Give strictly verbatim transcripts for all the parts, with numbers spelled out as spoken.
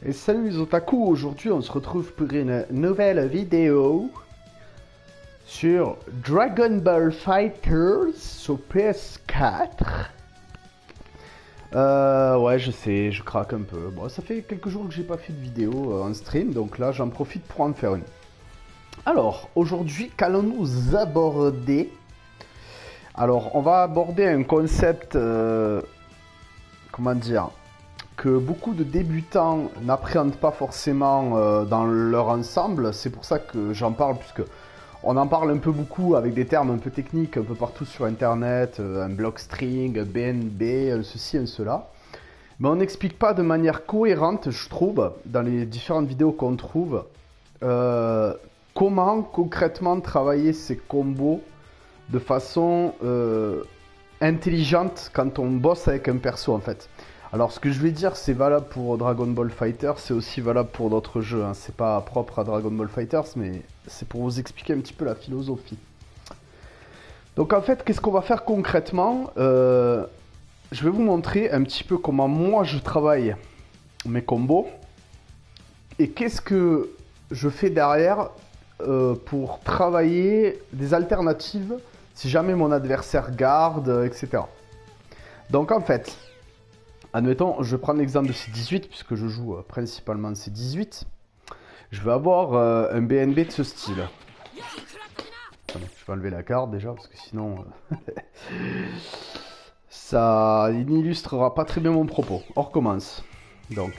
Et salut les otaku, aujourd'hui on se retrouve pour une nouvelle vidéo sur Dragon Ball FighterZ sur P S quatre. Euh, ouais, je sais, je craque un peu. Bon, ça fait quelques jours que j'ai pas fait de vidéo euh, en stream, donc là j'en profite pour en faire une. Alors, aujourd'hui, qu'allons-nous aborder? Alors, on va aborder un concept, euh, comment dire, que beaucoup de débutants n'appréhendent pas forcément euh, dans leur ensemble. C'est pour ça que j'en parle, puisque on en parle un peu beaucoup avec des termes un peu techniques un peu partout sur internet, euh, un block string, un B N B, un ceci, un cela. Mais on n'explique pas de manière cohérente, je trouve, dans les différentes vidéos qu'on trouve, euh, comment concrètement travailler ces combos de façon euh, intelligente quand on bosse avec un perso en fait. Alors ce que je vais dire c'est valable pour Dragon Ball FighterZ, c'est aussi valable pour d'autres jeux, hein. C'est pas propre à Dragon Ball FighterZ, mais c'est pour vous expliquer un petit peu la philosophie. Donc en fait, qu'est-ce qu'on va faire concrètement? euh, Je vais vous montrer un petit peu comment moi je travaille mes combos, et qu'est-ce que je fais derrière euh, pour travailler des alternatives si jamais mon adversaire garde, et cetera. Donc en fait, admettons, je prends l'exemple de C dix-huit, puisque je joue euh, principalement C dix-huit. Je vais avoir euh, un B N B de ce style. Attendez, je vais enlever la carte déjà, parce que sinon... Euh, ça n'illustrera pas très bien mon propos. On recommence. Donc...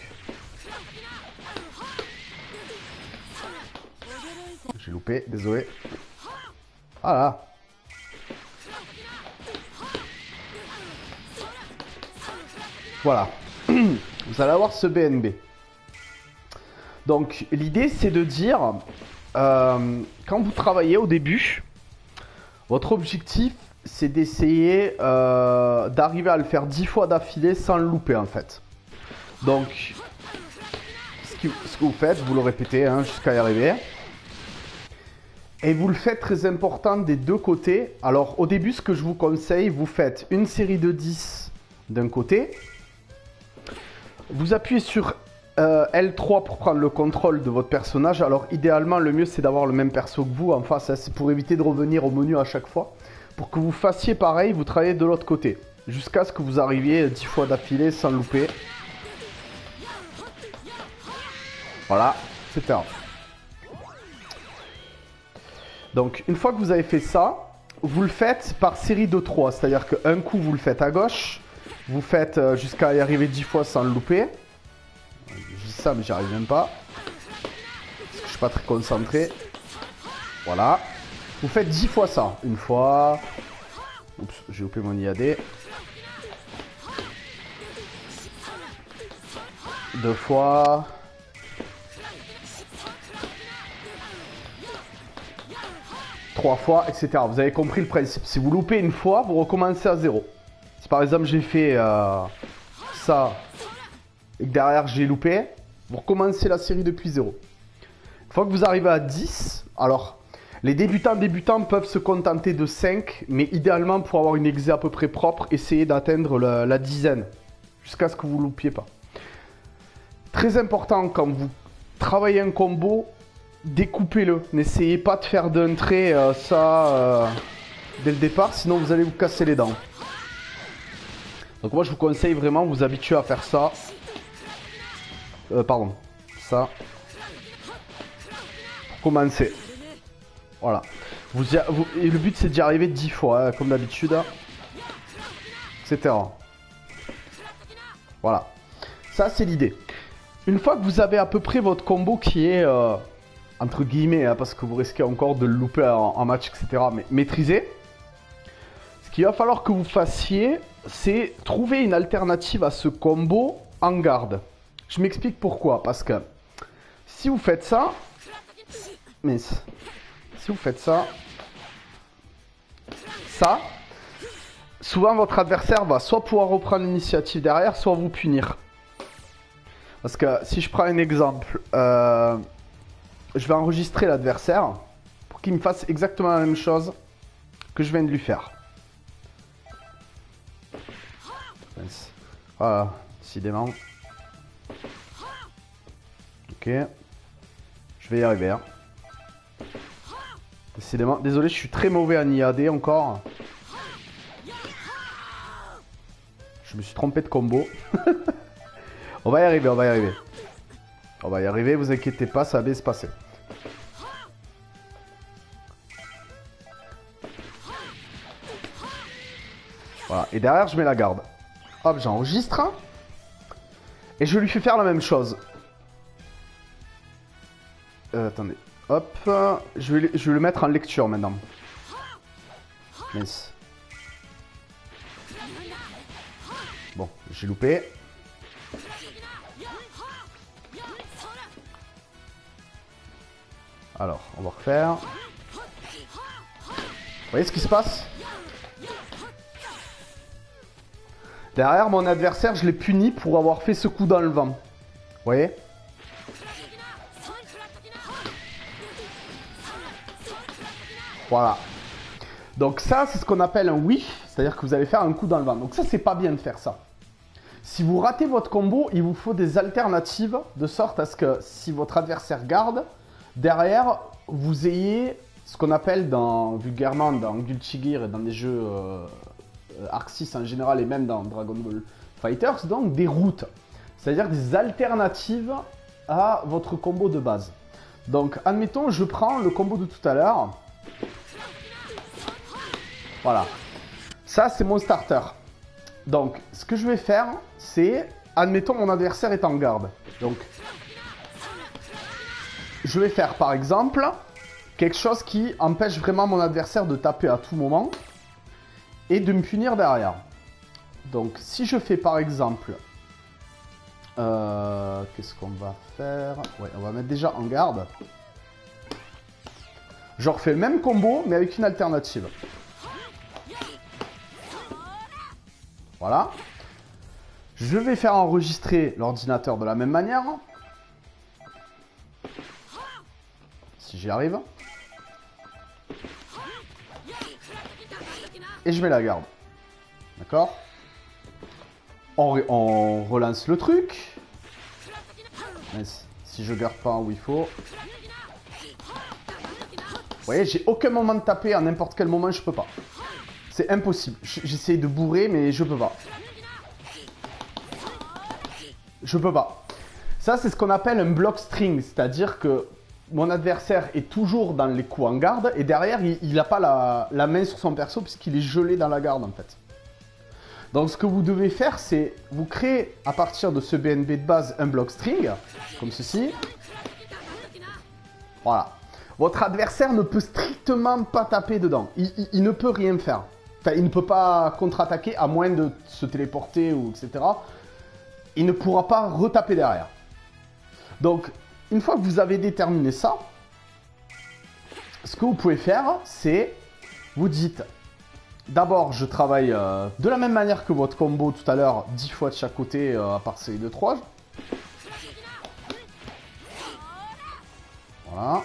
J'ai loupé, désolé. Ah là. Voilà. Vous allez avoir ce B N B. Donc l'idée c'est de dire, euh, quand vous travaillez au début, votre objectif c'est d'essayer euh, d'arriver à le faire dix fois d'affilée sans le louper en fait. Donc ce, qui, ce que vous faites, vous le répétez hein, jusqu'à y arriver. Et vous le faites très important des deux côtés. Alors au début ce que je vous conseille, vous faites une série de dix d'un côté. Vous appuyez sur euh, L trois pour prendre le contrôle de votre personnage. Alors idéalement le mieux c'est d'avoir le même perso que vous en face, hein, c'est pour éviter de revenir au menu à chaque fois. Pour que vous fassiez pareil, vous travaillez de l'autre côté. Jusqu'à ce que vous arriviez dix fois d'affilée sans louper. Voilà, et cetera. Donc une fois que vous avez fait ça, vous le faites par série de trois. C'est-à-dire qu'un coup vous le faites à gauche. Vous faites euh, jusqu'à y arriver dix fois sans le louper. Je dis ça mais j'y arrive même pas. Parce que je suis pas très concentré. Voilà. Vous faites dix fois ça. Une fois. Oups, j'ai loupé mon I A D. Deux fois. Trois fois, et cetera. Vous avez compris le principe. Si vous loupez une fois, vous recommencez à zéro. Si par exemple j'ai fait euh, ça et que derrière j'ai loupé, vous recommencez la série depuis zéro. Une fois que vous arrivez à dix, alors les débutants débutants peuvent se contenter de cinq, mais idéalement pour avoir une exé à peu près propre, essayez d'atteindre la, la dizaine, jusqu'à ce que vous ne loupiez pas. Très important quand vous travaillez un combo, découpez-le. N'essayez pas de faire d'un trait euh, ça euh, dès le départ, sinon vous allez vous casser les dents. Donc moi je vous conseille vraiment de vous habituer à faire ça. Euh, pardon. Ça. Pour commencer. Voilà. Vous, vous, et le but c'est d'y arriver dix fois, hein, comme d'habitude. et cetera. Voilà. Ça c'est l'idée. Une fois que vous avez à peu près votre combo qui est... Euh, entre guillemets, hein, parce que vous risquez encore de le louper en, en match, et cetera. Mais maîtrisé. Ce qu'il va falloir que vous fassiez, c'est trouver une alternative à ce combo en garde. Je m'explique pourquoi. Parce que si vous faites ça, mais si vous faites ça, ça, souvent votre adversaire va soit pouvoir reprendre l'initiative derrière, soit vous punir. Parce que si je prends un exemple, euh, je vais enregistrer l'adversaire pour qu'il me fasse exactement la même chose que je viens de lui faire. Voilà, décidément. Ok. Je vais y arriver. Hein. Décidément, désolé, je suis très mauvais en I A D encore. Je me suis trompé de combo. On va y arriver, on va y arriver. On va y arriver, vous inquiétez pas, ça va bien se passer. Voilà, et derrière je mets la garde. Hop, j'enregistre. Et je lui fais faire la même chose. Euh, attendez. Hop, je vais, je vais le mettre en lecture maintenant. Mince. Bon, j'ai loupé. Alors, on va refaire. Vous voyez ce qui se passe? Derrière, mon adversaire, je l'ai puni pour avoir fait ce coup dans le vent. Vous voyez? Voilà. Donc ça, c'est ce qu'on appelle un whiff, c'est-à-dire que vous allez faire un coup dans le vent. Donc ça, c'est pas bien de faire ça. Si vous ratez votre combo, il vous faut des alternatives, de sorte à ce que si votre adversaire garde, derrière, vous ayez ce qu'on appelle dans, vulgairement dans Guilty Gear et dans des jeux euh, Arc six en général et même dans Dragon Ball Fighters, donc des routes. C'est-à-dire des alternatives à votre combo de base. Donc, admettons, je prends le combo de tout à l'heure. Voilà. Ça, c'est mon starter. Donc, ce que je vais faire, c'est... Admettons, mon adversaire est en garde. Donc, je vais faire, par exemple, quelque chose qui empêche vraiment mon adversaire de taper à tout moment et de me punir derrière. Donc, si je fais, par exemple... Euh, Qu'est-ce qu'on va faire? Ouais, on va mettre déjà en garde. Je refais le même combo, mais avec une alternative. Voilà. Je vais faire enregistrer l'ordinateur de la même manière. Si j'y arrive. Et je mets la garde. D'accord? on, on relance le truc. Mais si je garde pas où il faut. Vous voyez, j'ai aucun moment de taper, à n'importe quel moment, je peux pas. C'est impossible. J'essaie de bourrer, mais je peux pas. Je peux pas. Ça, c'est ce qu'on appelle un block string. C'est-à-dire que mon adversaire est toujours dans les coups en garde. Et derrière, il n'a pas la, la main sur son perso puisqu'il est gelé dans la garde, en fait. Donc, ce que vous devez faire, c'est vous créer, à partir de ce B N B de base, un block string. Comme ceci. Voilà. Votre adversaire ne peut strictement pas taper dedans. Il, il, il ne peut rien faire. Enfin, il ne peut pas contre-attaquer à moins de se téléporter ou et cetera. Il ne pourra pas retaper derrière. Donc, une fois que vous avez déterminé ça, ce que vous pouvez faire, c'est vous dites, d'abord, je travaille euh, de la même manière que votre combo tout à l'heure, dix fois de chaque côté, euh, à part série de trois. Voilà.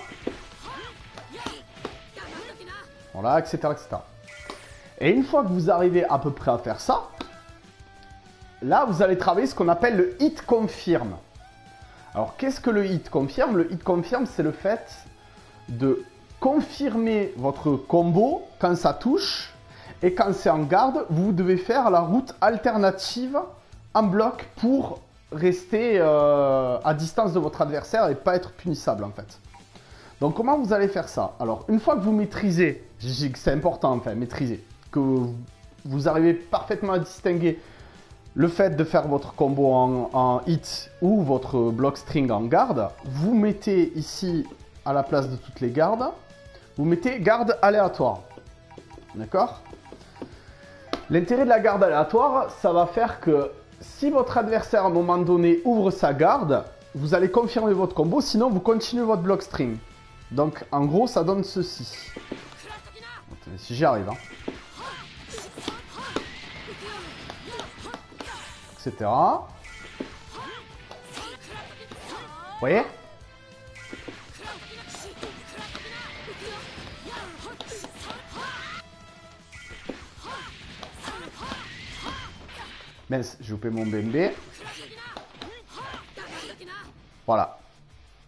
Voilà, et cetera, et cetera. Et une fois que vous arrivez à peu près à faire ça, là, vous allez travailler ce qu'on appelle le hit confirm. Alors, qu'est-ce que le hit confirm? Le hit confirm, c'est le fait de confirmer votre combo quand ça touche. Et quand c'est en garde, vous devez faire la route alternative en bloc pour rester euh, à distance de votre adversaire et pas être punissable, en fait. Donc, comment vous allez faire ça? Alors, une fois que vous maîtrisez, c'est important, enfin, maîtriser, que vous, vous arrivez parfaitement à distinguer le fait de faire votre combo en, en hit ou votre block string en garde, vous mettez ici, à la place de toutes les gardes, vous mettez garde aléatoire. D'accord? L'intérêt de la garde aléatoire, ça va faire que si votre adversaire à un moment donné ouvre sa garde, vous allez confirmer votre combo, sinon vous continuez votre block string. Donc en gros, ça donne ceci. Attendez, si j'y arrive, hein. Etc. Vous voyez? Mince, j'ai loupé mon B M B. Voilà.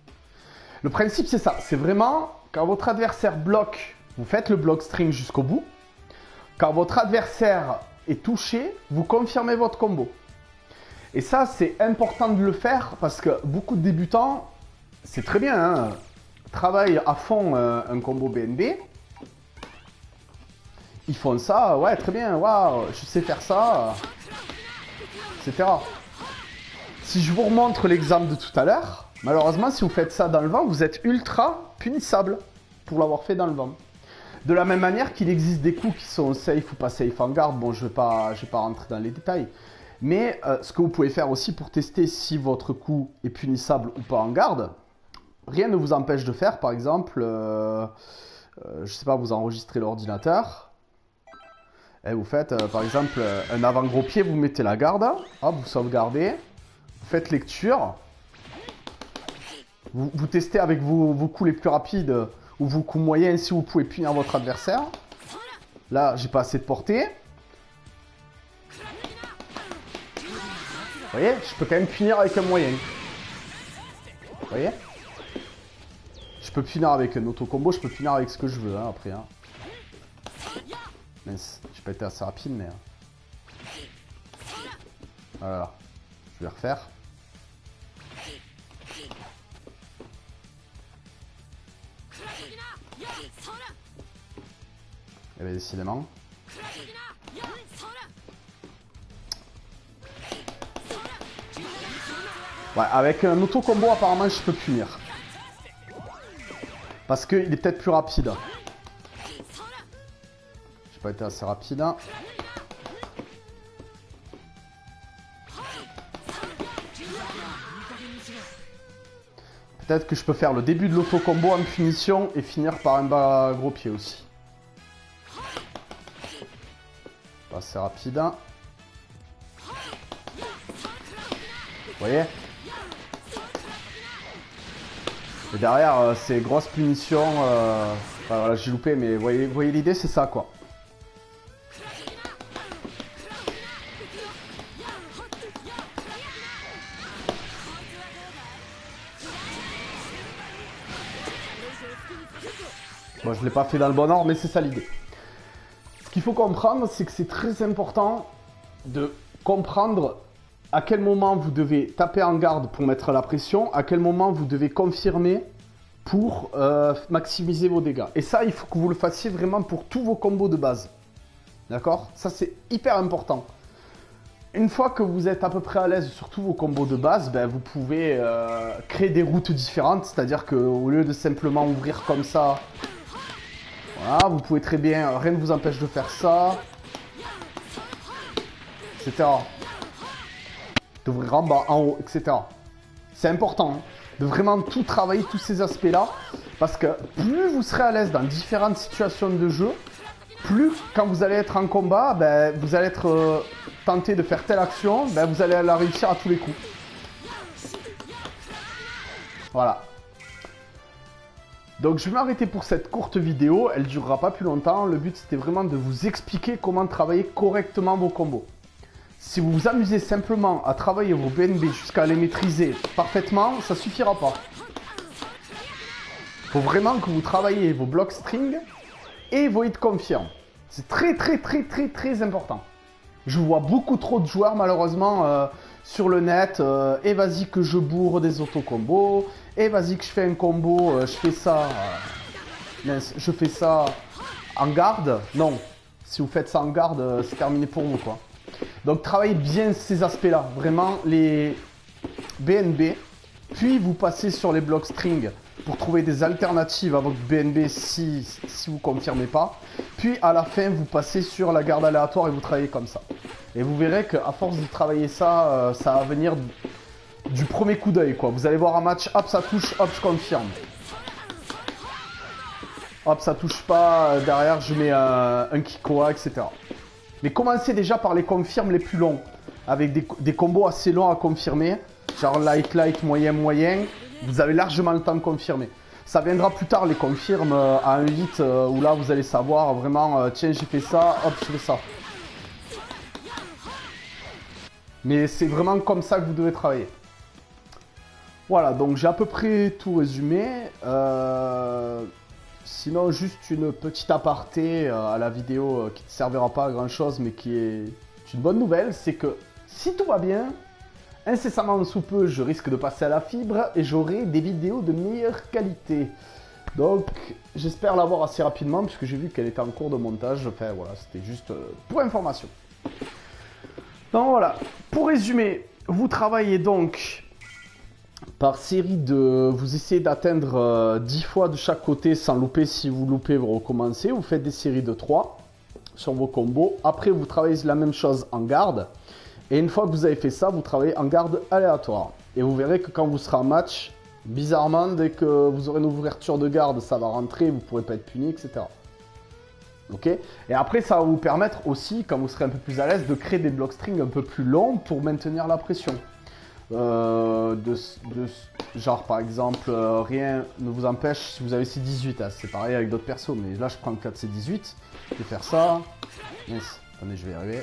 Le principe, c'est ça. C'est vraiment, quand votre adversaire bloque, vous faites le block string jusqu'au bout. Quand votre adversaire est touché, vous confirmez votre combo. Et ça, c'est important de le faire parce que beaucoup de débutants, c'est très bien, hein, travaillent à fond euh, un combo B N B. Ils font ça, ouais, très bien, waouh, je sais faire ça, et cetera. Si je vous remontre l'exemple de tout à l'heure, malheureusement, si vous faites ça dans le vent, vous êtes ultra punissable pour l'avoir fait dans le vent. De la même manière qu'il existe des coups qui sont safe ou pas safe en garde, bon, je ne vais pas, je vais pas rentrer dans les détails. Mais euh, ce que vous pouvez faire aussi pour tester si votre coup est punissable ou pas en garde, rien ne vous empêche de faire, par exemple, euh, euh, je sais pas, vous enregistrez l'ordinateur, et vous faites, euh, par exemple, un avant-gros pied, vous mettez la garde, hop, vous sauvegardez, vous faites lecture, vous, vous testez avec vos, vos coups les plus rapides, ou vos coups moyens, si vous pouvez punir votre adversaire. Là, j'ai pas assez de portée. Vous voyez, je peux quand même punir avec un moyen. Vous voyez? Je peux punir avec un auto-combo, je peux punir avec ce que je veux, hein, après. Hein. Mince, j'ai pas été assez rapide, mais... Voilà. Je vais refaire. Et bien, décidément. Ouais, avec un auto-combo, apparemment, je peux punir. Parce qu'il est peut-être plus rapide. J'ai pas été assez rapide. Peut-être que je peux faire le début de l'auto-combo en punition et finir par un bas gros pied aussi. Pas assez rapide. Vous voyez? Et derrière, euh, c'est grosse punition. Euh... Enfin, voilà, j'ai loupé, mais vous voyez, voyez l'idée, c'est ça, quoi. Bon, je ne l'ai pas fait dans le bon ordre, mais c'est ça l'idée. Ce qu'il faut comprendre, c'est que c'est très important de comprendre à quel moment vous devez taper en garde pour mettre la pression, à quel moment vous devez confirmer pour euh, maximiser vos dégâts. Et ça, il faut que vous le fassiez vraiment pour tous vos combos de base. D'accord? Ça, c'est hyper important. Une fois que vous êtes à peu près à l'aise sur tous vos combos de base, ben, vous pouvez euh, créer des routes différentes. C'est-à-dire qu'au lieu de simplement ouvrir comme ça, voilà, vous pouvez très bien, rien ne vous empêche de faire ça, et cetera. D'ouvrir en bas, en haut, et cetera. C'est important hein, de vraiment tout travailler, tous ces aspects-là, parce que plus vous serez à l'aise dans différentes situations de jeu, plus quand vous allez être en combat, ben, vous allez être euh, tenté de faire telle action, ben, vous allez la réussir à tous les coups. Voilà. Donc je vais m'arrêter pour cette courte vidéo, elle ne durera pas plus longtemps. Le but c'était vraiment de vous expliquer comment travailler correctement vos combos. Si vous vous amusez simplement à travailler vos B N B jusqu'à les maîtriser parfaitement, ça ne suffira pas. Il faut vraiment que vous travaillez vos block string et vos hit confirm. C'est très très très très très important. Je vois beaucoup trop de joueurs malheureusement euh, sur le net. Euh, et vas-y que je bourre des auto-combos. Et vas-y que je fais un combo, euh, je fais ça. Euh, mince, je fais ça en garde. Non. Si vous faites ça en garde, euh, c'est terminé pour vous quoi. Donc travaillez bien ces aspects-là. Vraiment les B N B. Puis vous passez sur les block string pour trouver des alternatives à votre B N B si, si vous ne confirmez pas. Puis à la fin, vous passez sur la garde aléatoire et vous travaillez comme ça. Et vous verrez qu'à force de travailler ça, euh, ça va venir du premier coup d'œil quoi. Vous allez voir un match, hop ça touche, hop je confirme. Hop ça touche pas, euh, derrière je mets euh, un Kikoa, et cetera. Mais commencez déjà par les confirmes les plus longs. Avec des, des combos assez longs à confirmer. Genre light, light, moyen, moyen. Vous avez largement le temps de confirmer. Ça viendra plus tard les confirmes euh, à un hit euh, où là vous allez savoir vraiment euh, tiens j'ai fait ça, hop je fais ça. Mais c'est vraiment comme ça que vous devez travailler. Voilà, donc j'ai à peu près tout résumé. Euh, sinon, juste une petite aparté euh, à la vidéo euh, qui ne servira pas à grand chose, mais qui est une bonne nouvelle, c'est que si tout va bien, incessamment sous peu, je risque de passer à la fibre et j'aurai des vidéos de meilleure qualité. Donc, j'espère l'avoir assez rapidement, puisque j'ai vu qu'elle était en cours de montage. Enfin, voilà, c'était juste euh, pour information. Donc voilà, pour résumer, vous travaillez donc par série de... Vous essayez d'atteindre euh, dix fois de chaque côté sans louper. Si vous loupez, vous recommencez. Vous faites des séries de trois sur vos combos. Après, vous travaillez la même chose en garde. Et une fois que vous avez fait ça, vous travaillez en garde aléatoire. Et vous verrez que quand vous serez en match, bizarrement, dès que vous aurez une ouverture de garde, ça va rentrer, vous ne pourrez pas être puni, et cetera. Ok. Et après, ça va vous permettre aussi, quand vous serez un peu plus à l'aise, de créer des block strings un peu plus longs pour maintenir la pression. Euh, de, de, genre par exemple, euh, rien ne vous empêche, si vous avez C dix-huit, hein, c'est pareil avec d'autres persos, mais là je prends le cas de C dix-huit, je vais faire ça. Yes. Attendez, je vais y arriver.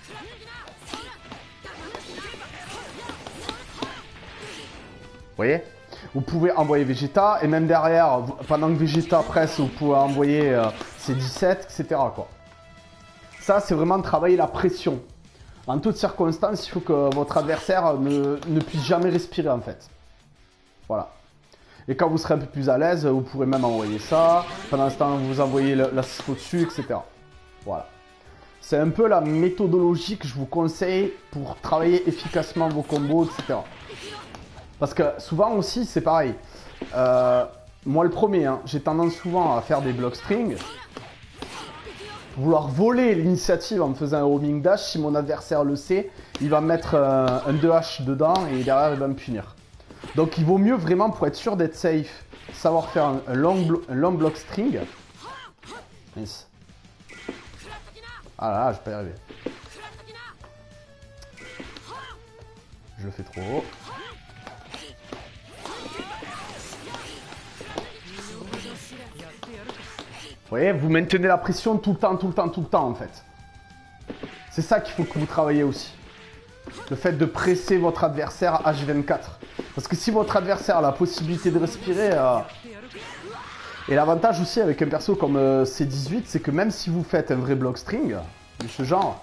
Vous voyez? Vous pouvez envoyer Vegeta, et même derrière, pendant que Vegeta presse, vous pouvez envoyer euh, C dix-sept, et cetera quoi. Ça, c'est vraiment travailler la pression. En toutes circonstances, il faut que votre adversaire ne, ne puisse jamais respirer en fait. Voilà. Et quand vous serez un peu plus à l'aise, vous pourrez même envoyer ça. Pendant ce temps, vous envoyez l'assist au-dessus, et cetera. Voilà. C'est un peu la méthodologie que je vous conseille pour travailler efficacement vos combos, et cetera. Parce que souvent aussi, c'est pareil. Euh, moi le premier, hein, j'ai tendance souvent à faire des block strings. Vouloir voler l'initiative en me faisant un roaming dash, si mon adversaire le sait, il va mettre euh, un deux H dedans et derrière il va me punir. Donc il vaut mieux vraiment, pour être sûr d'être safe, savoir faire un, un, long, un long block string. Yes. Ah là, là je vais pas y arriver. Je le fais trop haut. Vous voyez, vous maintenez la pression tout le temps, tout le temps, tout le temps en fait. C'est ça qu'il faut que vous travaillez aussi. Le fait de presser votre adversaire H vingt-quatre. Parce que si votre adversaire a la possibilité de respirer... Euh... Et l'avantage aussi avec un perso comme euh, C dix-huit, c'est que même si vous faites un vrai block string, de ce genre,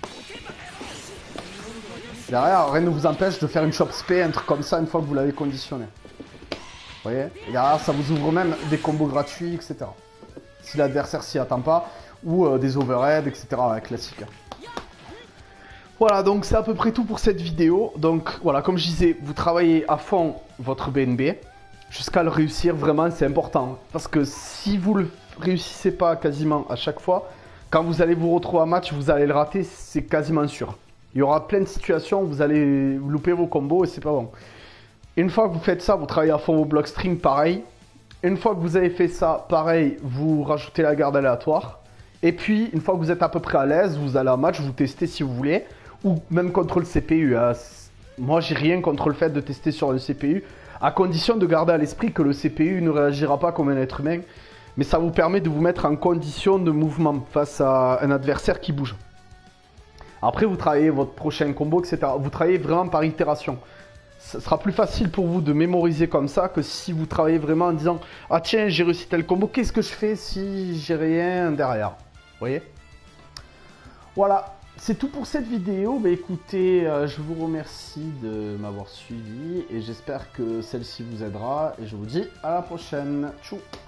derrière, rien ne vous empêche de faire une chop spé, un truc comme ça, une fois que vous l'avez conditionné. Vous voyez? Et derrière, ça vous ouvre même des combos gratuits, et cetera. Si l'adversaire s'y attend pas, ou euh, des overheads, et cetera. Classique. Voilà, donc c'est à peu près tout pour cette vidéo. Donc voilà, comme je disais, vous travaillez à fond votre B N B jusqu'à le réussir. Vraiment, c'est important. Parce que si vous le réussissez pas quasiment à chaque fois, quand vous allez vous retrouver en match, vous allez le rater, c'est quasiment sûr. Il y aura plein de situations où vous allez louper vos combos et c'est pas bon. Une fois que vous faites ça, vous travaillez à fond vos block strings, pareil. Une fois que vous avez fait ça, pareil, vous rajoutez la garde aléatoire. Et puis, une fois que vous êtes à peu près à l'aise, vous allez en match, vous testez si vous voulez. Ou même contre le C P U. Hein. Moi, j'ai rien contre le fait de tester sur le C P U. À condition de garder à l'esprit que le C P U ne réagira pas comme un être humain. Mais ça vous permet de vous mettre en condition de mouvement face à un adversaire qui bouge. Après, vous travaillez votre prochain combo, et cetera. Vous travaillez vraiment par itération. Ce sera plus facile pour vous de mémoriser comme ça que si vous travaillez vraiment en disant « Ah tiens, j'ai réussi tel combo, qu'est-ce que je fais si j'ai rien derrière ?» Vous voyez? Voilà, c'est tout pour cette vidéo. Bah, écoutez, euh, je vous remercie de m'avoir suivi et j'espère que celle-ci vous aidera. Et je vous dis à la prochaine. Tchou!